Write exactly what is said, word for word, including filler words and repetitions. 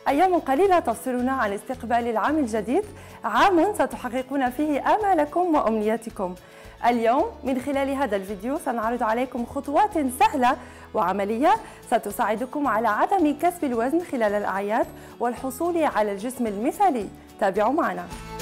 أيام قليلة تفصلنا عن استقبال العام الجديد، عام ستحققون فيه آمالكم وأمنياتكم. اليوم من خلال هذا الفيديو سنعرض عليكم خطوات سهلة وعملية ستساعدكم على عدم كسب الوزن خلال الأعياد والحصول على الجسم المثالي. تابعوا معنا.